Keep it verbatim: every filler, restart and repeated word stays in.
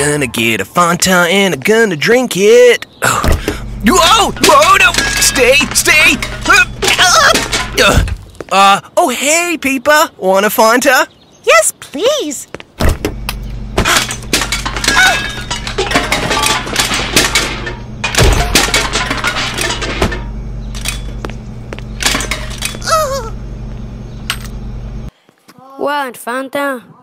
gonna get a Fanta and I'm gonna drink it. Oh. Whoa! Whoa! No! Stay! Stay! Uh, uh, oh, hey, Peepa. Want a Fanta? Yes, please. Want Fanta?